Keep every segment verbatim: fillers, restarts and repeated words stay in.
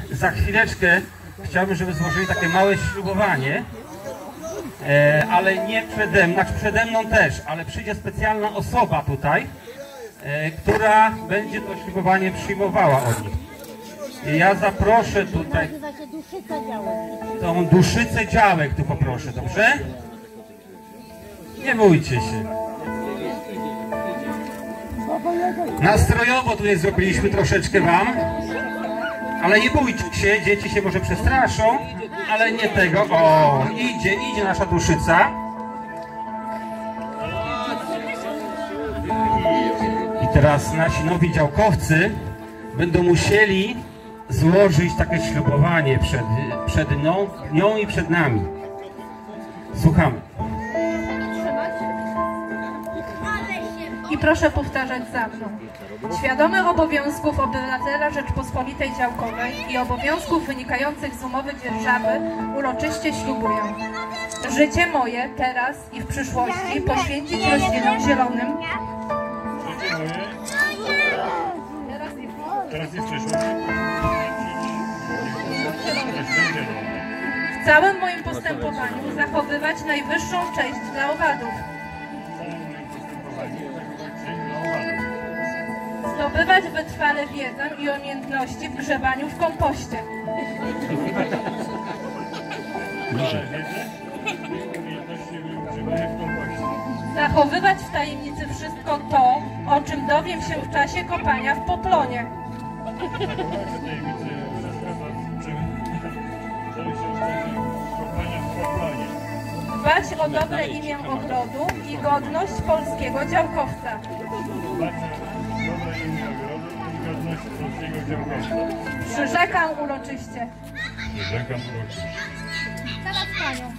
za chwileczkę chciałbym, żeby złożyli takie małe ślubowanie, e, ale nie przede mną, znaczy przede mną też, ale przyjdzie specjalna osoba tutaj, e, która będzie to ślubowanie przyjmowała od nich. I ja zaproszę tutaj tą Duszycę Działek, tu poproszę, dobrze? Nie bójcie się. Nastrojowo tutaj zrobiliśmy troszeczkę wam, ale nie bójcie się, dzieci się może przestraszą, ale nie tego. O, idzie, idzie nasza Duszyca. I teraz nasi nowi działkowcy będą musieli złożyć takie ślubowanie przed, przed nią, nią i przed nami. Słuchamy. I proszę powtarzać za mną. Świadomy obowiązków obywatela Rzeczpospolitej Działkowej i obowiązków wynikających z umowy dzierżawy uroczyście ślubuję. Życie moje teraz i w przyszłości poświęcić roślinom zielonym. Teraz i w przyszłości. W całym moim postępowaniu zachowywać najwyższą cześć dla owadów. Zdobywać wytrwale wiedzę i umiejętności w grzebaniu w kompoście. Zachowywać w tajemnicy wszystko to, o czym dowiem się w czasie kopania w poplonie. Dbać o dobre imię ogrodu i godność polskiego działkowca. Przyrzekam uroczyście. Przyrzekam uroczyście. Teraz panią.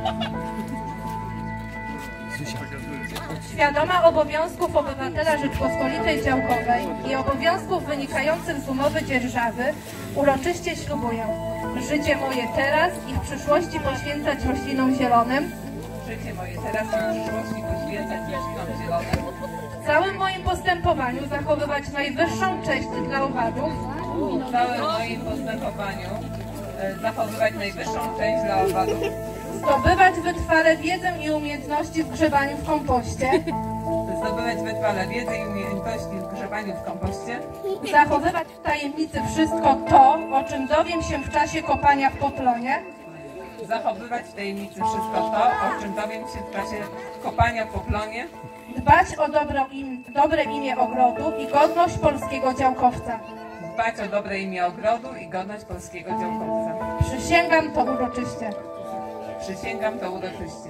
Świadoma obowiązków obywatela Rzeczpospolitej Działkowej i obowiązków wynikających z umowy dzierżawy uroczyście ślubuję. Życie moje teraz i w przyszłości poświęcać roślinom zielonym. Życie moje teraz i w przyszłości poświęcać roślinom zielonym. W całym moim postępowaniu zachowywać najwyższą cześć dla owadów. W całym moim postępowaniu e, zachowywać najwyższą cześć dla owadów. Zdobywać wytrwale wiedzę i umiejętności w grzebaniu w kompoście. Zdobywać wytrwale wiedzę i umiejętności w grzebaniu w kompoście. Zachowywać w tajemnicy wszystko to, o czym dowiem się w czasie kopania w poplonie. Zachowywać w tajemnicy wszystko to, o czym dowiem się w czasie kopania w poplonie. Dbać o dobro im, dobre imię ogrodu i godność polskiego działkowca. Dbać o dobre imię ogrodu i godność polskiego działkowca. Przysięgam to uroczyście. Przysięgam to uroczyście.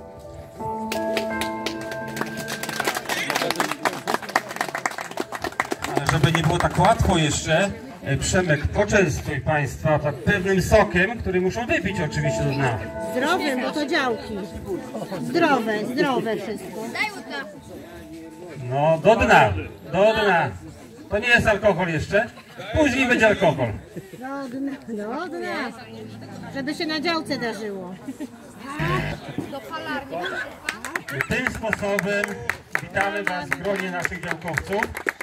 Ale żeby nie było tak łatwo jeszcze, Przemek, poczęstuj Państwa tak pewnym sokiem, który muszą wypić oczywiście do dna. Zdrowym, bo to działki. Zdrowe, zdrowe wszystko. No, do dna, do dna. To nie jest alkohol jeszcze, później będzie alkohol. Do dna, do dna. Żeby się na działce darzyło. Tym sposobem witamy Was w gronie naszych działkowców.